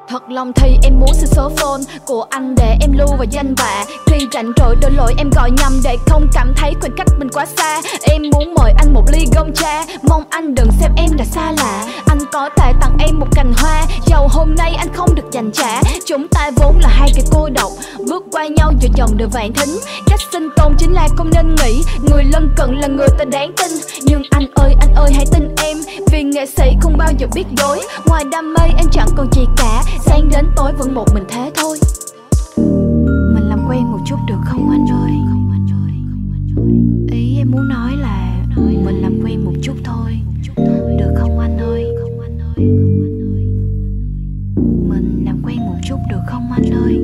Thật lòng thì em muốn xin số phone của anh để em lưu vào danh bạ. Khi rảnh rỗi đôi lỗi em gọi nhầm để không cảm thấy khoảng cách mình quá xa. Em muốn mời anh một ly gông cha, mong anh đừng xem em là xa lạ. Anh có thể tặng em một cành hoa, dầu hôm nay anh không được dành trả. Chúng ta vốn là hai kẻ cô độc, bước qua nhau giữa dòng đời vạn thính. Cách sinh tồn chính là không nên nghĩ người lân cận là người ta đáng tin. Nhưng anh ơi hãy tin em, vì nghệ sĩ không bao giờ biết dối. Ngoài đam mê em chẳng còn gì cả, sáng đến tối vẫn một mình thế thôi. Mình làm quen một chút được không anh ơi? Ý em muốn nói là mình làm quen một chút thôi, được không anh ơi? Mình làm quen một chút được không anh ơi?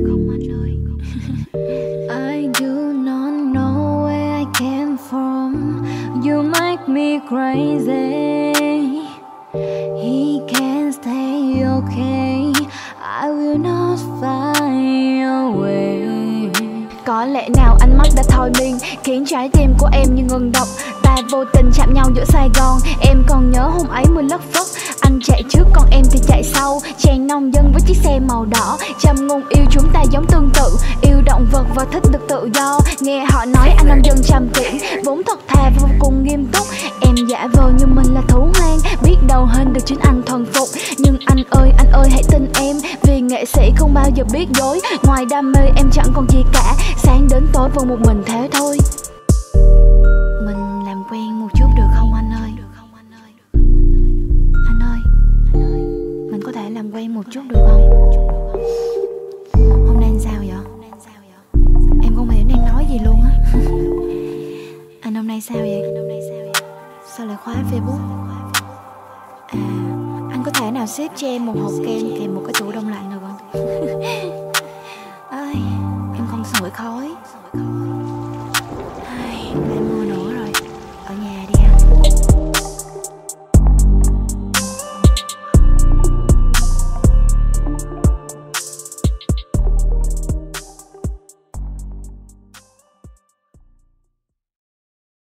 I do not know where I came from. You make me crazy. He can't stay okay. I will not find a way. Có lẽ nào ánh mắt đã thôi miên, khiến trái tim của em như ngừng đập. Ta vô tình chạm nhau giữa Sài Gòn. Em còn nhớ hôm ấy mưa lất phất. Anh chạy trước còn em thì chạy sau, chàng nông dân với chiếc xe màu đỏ. Trăm ngôn yêu chúng ta giống tương tự, yêu động vật và thích được tự do. Nghe họ nói anh nông dân trầm kiển, vốn thật thà và vô cùng nghiêm túc. Em giả vờ như mình là thú hoang, biết đâu hên được chính anh thuần phục. Nhưng anh ơi hãy tin em, vì nghệ sĩ không bao giờ biết dối. Ngoài đam mê em chẳng còn gì cả, sáng đến tối vẫn một mình thế thôi. Mình làm quen một chút được không anh ơi? Anh ơi, mình có thể làm quen một chút được không? Hôm nay anh sao vậy? Em không hiểu đang nói gì luôn á. Anh hôm nay sao vậy? Sao lại khóa Facebook? À, anh có thể nào xếp cho em một hộp kem kèm một cái tủ đông lạnh được không? Ơi, em không sưởi khói. Ai, lại mưa nữa rồi. Ở nhà đi anh.